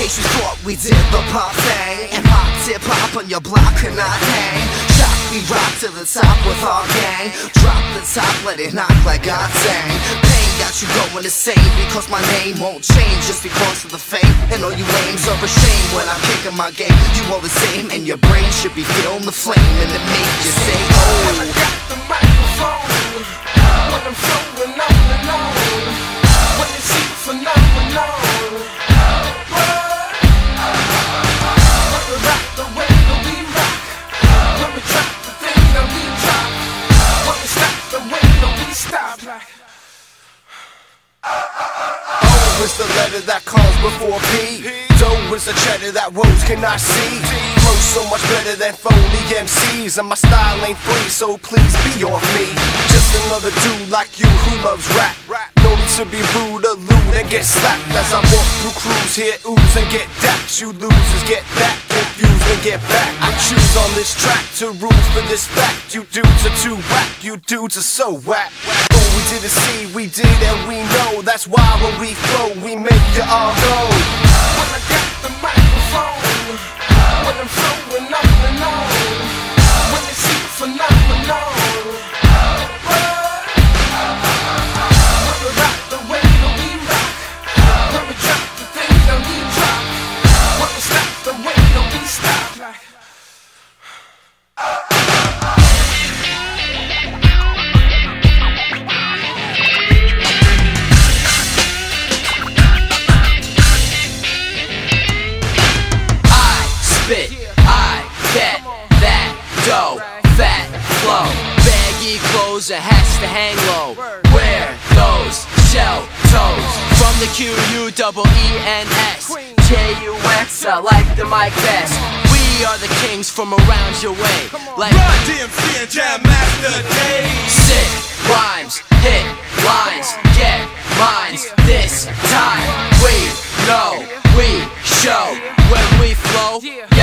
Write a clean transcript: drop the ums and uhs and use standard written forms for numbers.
case you thought we did the pop thing, and pop tip hop on your block could not hang. Shock, we rock to the top with our gang. Drop the top, let it knock like God sang. Pain got you going insane because my name won't change just because of the fame. And all you lames are ashamed when I'm kicking my game. You all the same, and your brain should be feeling the flame, and it make you say, oh, I got the microphone when I'm flowing on and on. When you see the phenomenon, rock the way that we rock. When we drop the thing that we drop. When we stop the way that we stop. O is the letter that comes before P. Dough is the cheddar that words cannot see. Flow so much better than phony MCs, and my style ain't free, so please be off me. Just another dude like you who loves rap. No need to be rude or lewd and get slapped as I walk through crews, here ooze and get dapped. You losers get that confused and get back. I choose on this track to rule for this fact. You dudes are too whack, you dudes are so whack. Oh, we didn't see, we did and we know. That's why when we flow, we make you all go. When I got the microphone, when I'm flowing on and on. When you see the phenomenon, when we rock the way that we rock. When we drop the thing that we drop. When we stop the way that we stop. Spit, I get that dough, fat flow, baggy clothes, a hats to hang low. Wear those shell toes from the QUEENS, JUX. I like the mic best. We are the kings from around your way, like Run DMC and Jam Master Day. sick rhymes, hit lines, get mines. This time we know, we show when we flow.